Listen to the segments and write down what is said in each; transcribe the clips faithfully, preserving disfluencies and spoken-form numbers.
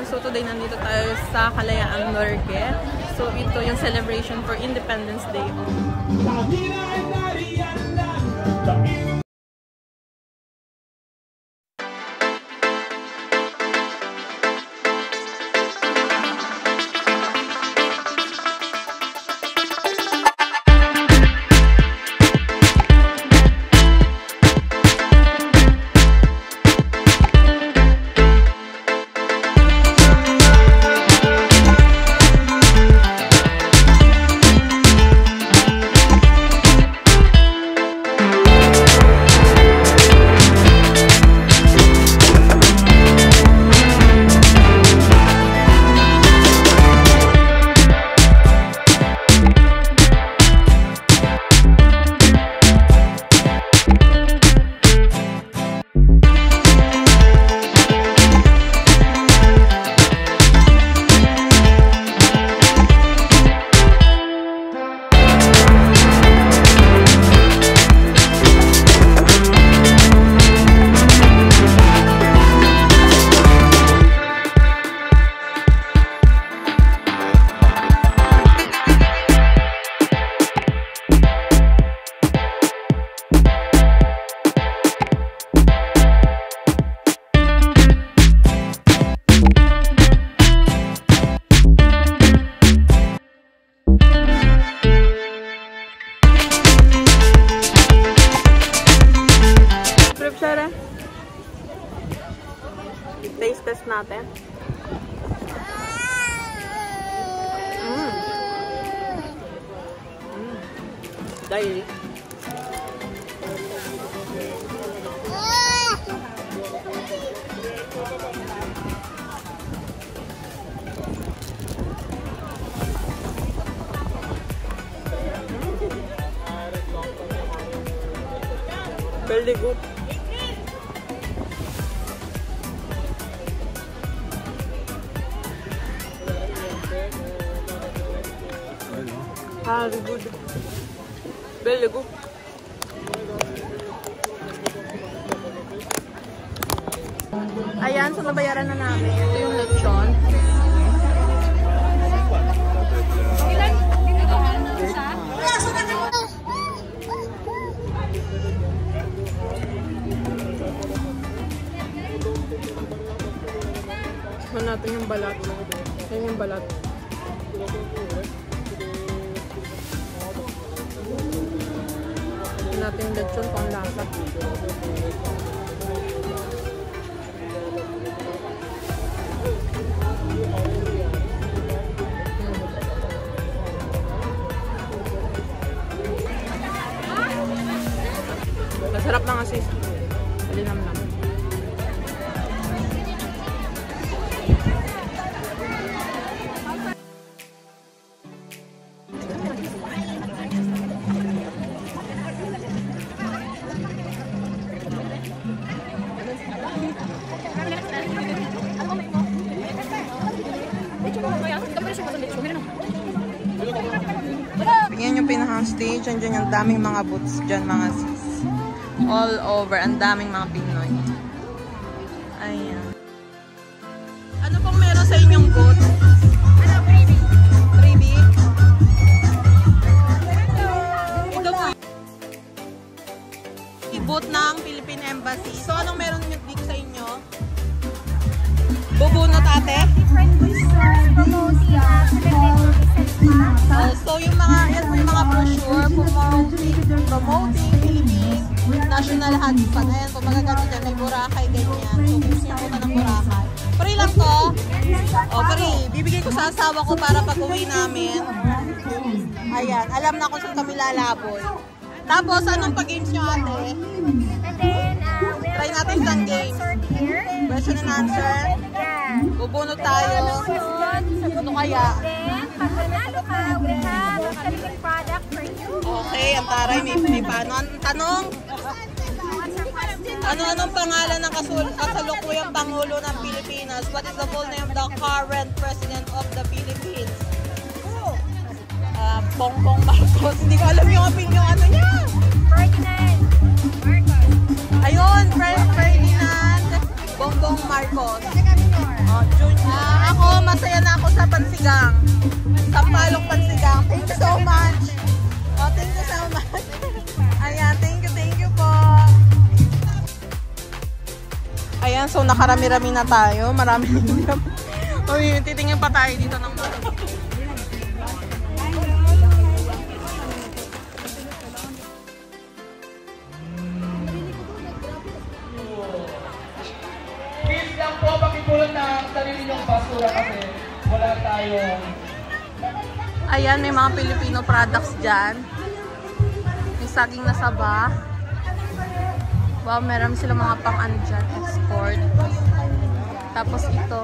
So today nandito tayo sa Kalayaan Norte. So ito yung celebration for Independence Day. Taste test natin. Mm. Mm. Dahil very good. Very good. Very good. Ayan, so nabayaran na namin. Ito yung lechon. Tignan natin yung balat. Yan yung balat. Natin yung lechon kung lasa. Hmm. Masarap na kasi. Malinam lang. Yan yung pinaka-stage. Andiyan yung daming mga booths dyan, mga sis. All over. Ang daming mga Pinoy. Ayan. Ano pong meron sa inyong booth? Ano, freebie? Freebie? Ito po yung booth ng Philippine Embassy. So, anong meron nyo dito sa inyo? Bubunot, ate? Different boosters, promoting, uh, so, yung mga, yan po yung mga brochure promoting, promoting Philippines National Hotspot. Ayan po, magagano dyan, may Boracay, ganyan. So, gusto nyo punta ng Boracay. Free lang to. O, free. Bibigay ko sa asawa ko para pag uwi namin. Ayan, alam na kung saan kami lalaboy. Tapos, anong pag-games nyo, ate? And then, uh, we try natin isang game. Question and answer. Bubunot tayo. Ano kaya? Then, pag nanalo ka, we have a Philippine product for you. Okay, ang taray, may, may paano. Ang tanong? Ano-anong pangalan ng kasalukuyang Pangulo ng Pilipinas? What is the full name of the current President of the Philippines? Uh, Bongbong Marcos. Hindi ko alam yung opinion ano niya. Ferdinand Marcos. Ayun, Ferdinand Bongbong Marcos. Oh, ah, ako, masaya na ako sa pansigang. Sampalok pansigang. Thank you so much. Oh, thank you so much. Ayan, thank you, thank you po. Ayan, so nakarami-rami na tayo. Marami na. Uy, titingin pa tayo dito ng mga. Please lang po, pakipulot na sarili niyong basura kasi wala tayong... Ayan, may mga Filipino products dyan. May saging na saba. Wow, meron sila mga pang-ano dyan, export. Tapos ito.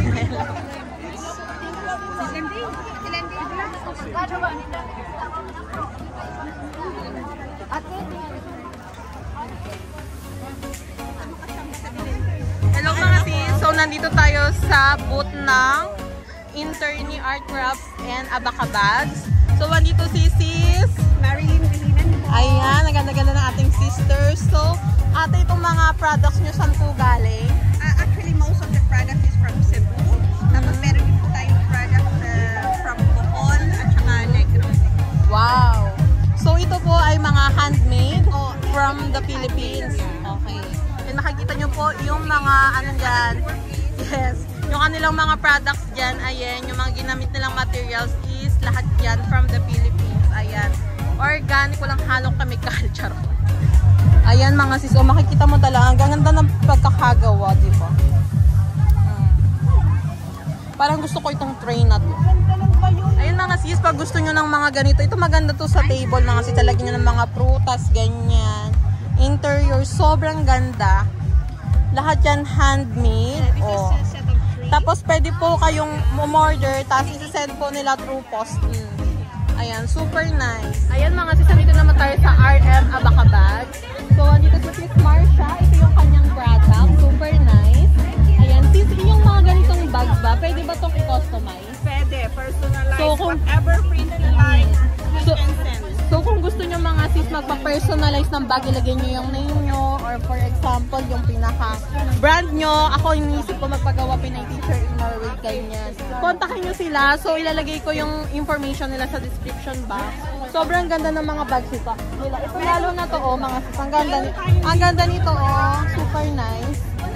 Hello mga sis! So, nandito tayo sa booth ng Interni Art Crafts and Abaca Bags. So, nandito si sis Marilyn Rihinan po. Ayan, naganda-ganda ng ating sisters. So, ate, itong mga products nyo, saan po galing? Uh, actually, most of the product is from Cebu. Tapos meron din po tayong product uh, from Bohol at saka Negros. Wow! So, ito po ay mga handmade Oh, from the Philippines. Okay. And nakikita nyo po yung mga, ano dyan, yes, yung kanilang mga products dyan, ayan, yung mga ginamit nilang materials is lahat yan from the Philippines. Ayan. Organic, walang halong chemical. Charot. Ayan mga sis, o makikita mo talaga, ang ganda ng pagkakagawa, di ba? Hmm. Parang gusto ko itong tray na to. Ayun mga sis, pag gusto nyo ng mga ganito, ito maganda to sa table mga sis, talagyan nyo ng mga prutas, ganyan. Interior, sobrang ganda. Lahat yan handmade. Oh. Tapos pwede po kayong umorder, tapos isi-send po nila through post. Hmm. Ayan, super nice. Ayan mga sis, dito naman tayo sa R M Abaca Bags. So, dito sa sis Marsha, ito yung kanyang product. Super nice. Ayan, sis, yung mga ganitong bags ba, pwede ba itong i-customize? Pwede, personalize, So, kung- whatever print you like, you So, can send. so kung gusto nyo mga sis magpa-personalize ng bag, ilagay nyo yung name nyo, or for example, yung pinaka brand nyo. Ako inisip ko magpagawa Pinay Teacher in Norway, ganyan. Kontakin nyo sila. So, ilalagay ko yung information nila sa description box. Sobrang ganda ng mga bags ito. Nila. Ito lalo na to, oh, mga sis. Ang ganda, ang ganda nito, oh. Super nice.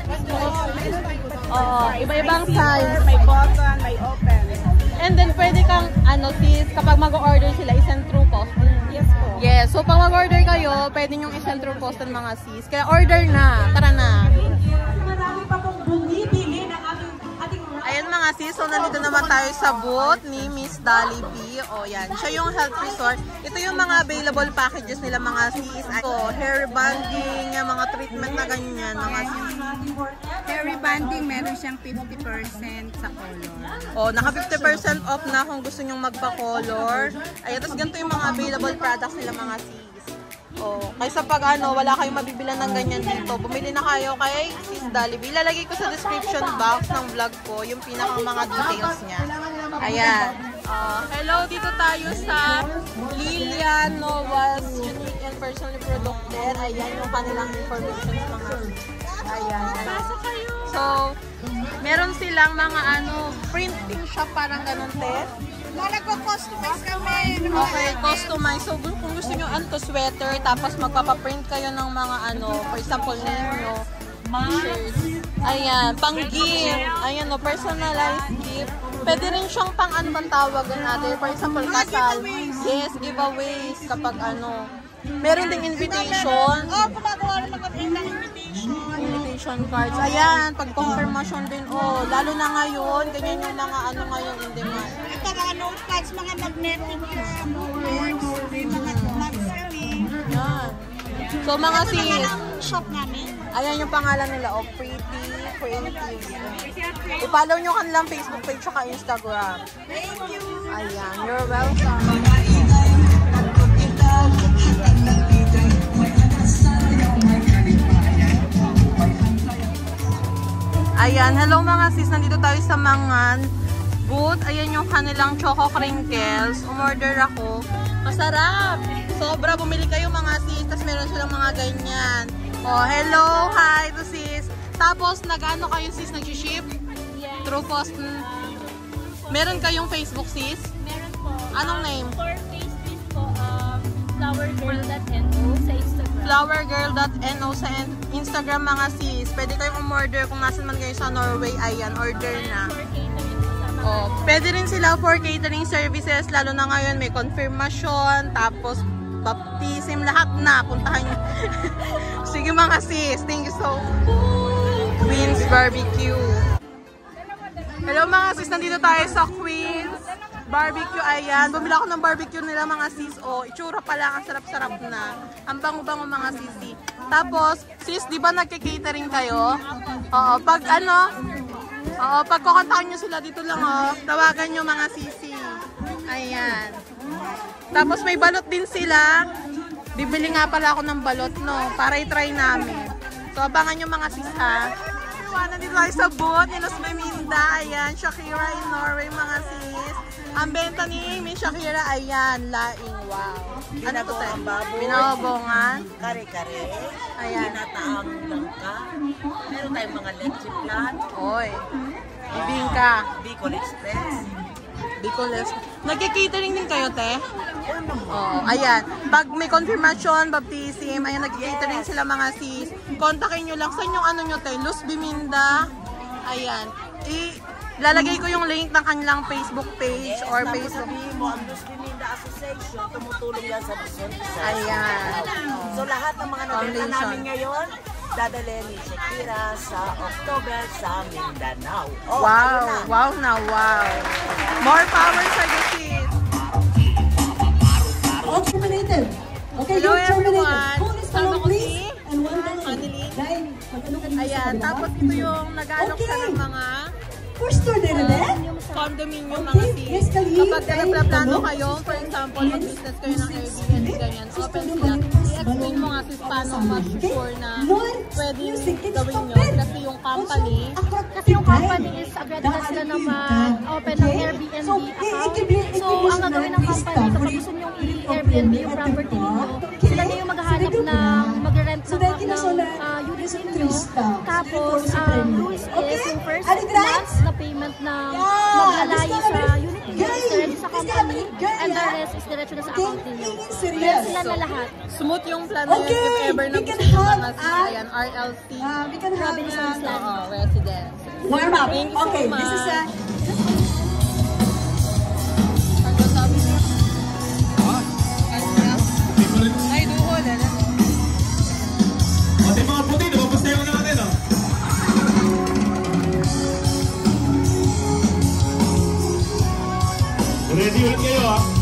Oo, iba-ibang size. May button, may open. And then, pwede kang, ano sis, kapag mag-order sila, isend through post. Yes po. Yes, so pag mag-order kayo, pwede nyong isend through post ng mga sis. Kaya order na, tara na. Marami pa pong bumibili ng ating ating Ayan mga sis, so nandito naman tayo sa booth ni Miss Dolly B. O yan, siya yung health resort. Ito yung mga available packages nila mga sis. So, hair banding, yung mga treatment na ganyan mga sis. Hair rebanding, meron siyang fifty percent sa color. O, naka fifty percent off na kung gusto nyong magpa-color. Ayan, tapos ganito yung mga available products nila mga sis. O, kaysa pag ano, wala kayong mabibilan ng ganyan dito, bumili na kayo kay Sis Dolly B. Ilalagay ko sa description box ng vlog ko yung pinakang mga details niya. Ayan. Uh, hello, dito tayo sa Lilian Nova's Unique and Personally Producted. Ayan yung kanilang information mga ayan. So, meron silang mga ano, printing shop parang ganun, te. Mga nagko-customize kami. Okay, customize. So, kung gusto nyo ano to, sweater, tapos magpapaprint kayo ng mga ano, for example, name nyo, shirts. Ayan, pang gift. Ayan o, personalized gift. Pwede rin siyang pang ano bang tawag natin. For example, kasal. Yes, giveaways kapag ano. Meron ding invitation. Oh, gumagawa naman kami ng invitation. Invitation cards. Ayan, pag confirmation din. Oh, lalo na ngayon, ganyan yung mga ano ngayon in demand. Ito mga notepads, mga magnetic uh, boards, may mga flags kami. Yan. So, mga Ito sis. naman ang shop namin. Ayan yung pangalan nila, oh, Pretty Creatives. I-follow nyo kanilang Facebook page at Instagram. Thank you. Ayan, you're welcome. Ayan, hello mga sis, nandito tayo sa Mangan booth. Ayan yung kanilang choco crinkles. Umorder ako. Masarap! Sobra, bumili kayo mga sis, tapos meron silang mga ganyan. Oh, hello, hi to sis. Tapos, nag-ano kayo sis, nag-ship? Yes. True post. Meron kayong Facebook, sis? Meron po. Anong Um, name? For Facebook po, um, flower girl dot n o sa Instagram. flower girl dot n o sa Instagram, mga sis. Pwede kayong umorder kung nasan man kayo sa Norway. Ayan, order na. For catering po sa mga Oh, pwede rin sila for catering services, lalo na ngayon may confirmation, tapos baptism, lahat na. Puntahan nyo. Sige mga sis, thank you so much. Queen's Barbecue. Hello mga sis, nandito tayo sa Queen's Barbecue. Ayan, bumila ako ng barbecue nila mga sis. Oh, itsura pa lang, ang sarap-sarap na. Ang bango-bango mga sisi. Tapos, sis, di ba nagke-catering kayo? Oo, pag ano, oo, pag kukontakin nyo sila dito lang, oh, tawagan nyo mga sisi. Ayan. Tapos may balot din sila. Bibili nga pala ako ng balot, no, para i-try namin. So, abangan nyo mga sis, ha. Nandito tayo sa booth ni Luz Beminda. Ayan, Shakira in Norway, mga sis. Ang benta ni Miss Shakira, ayan, laing, wow. Ano to tayo? Binabongan. Kare-kare. Ayan. Ginataang langka. Meron tayong mga leche plan. Oy, bibingka. Bicol Express. Bicoles. Nagki-catering din kayo, te? Oo, ayan. Pag may confirmation, baptism, ayan, nagki-catering sila mga sis. Kontakin nyo lang. Saan yung ano nyo, te? Luz Beminda. Ayan. I lalagay ko yung link ng kanilang Facebook page Yes, or tapos Facebook. sabihin mo, ang Luz Beminda Association, tumutulong yan sa Luzon. Ayan. So lahat ng mga nabenta Foundation. namin ngayon, dadalhin ni Shakira sa October sa Mindanao. Oh, Wow, ayun na. wow na, wow. More power sa you, sis. All terminated. Okay, Hello, you're terminated. everyone. Hold this Kasama along, ko please. si And one down. Annalyn. Dahil, mag-ano ka dito sa Ayan, kabila? tapos ito yung nag-alok Okay. sa ng mga First tour din, Ade? condominium, Okay, mga yes, sis. Kali. Kapag Ay, nagplaplano ano? kayo, for example, mag-business kayo ng Airbnb, ganyan, open sila. I-explain mo nga sis paano ma-sure na pwedeng gawin nyo. Kasi yung company, Kasi yung company is agad na sila na ma-open ng Airbnb account. So, ang gagawin ng company, kapag gusto nyo i-Airbnb yung property ninyo, sila na yung maghahanap ng mag-rent ng, ng uh, unit ninyo. Tapos, ang rules is yung first month na payment na maglalayo sa unit ninyo is diretso sa company, and the rest is diretso na sa account ninyo. Kaya sila na lahat. smooth yung plan na yun Okay, if ever na we can gusto nyo have mga sis. a- Ayan, R L C. Uh, we can have Robinson's uh, Land. Oo, residence. warm up. Thank you so Okay, this is a... much. Ano sabi niya? Ay, duhol. Ano? Pati mga puti, napapasayo na natin, oh. Ready ulit kayo, ah.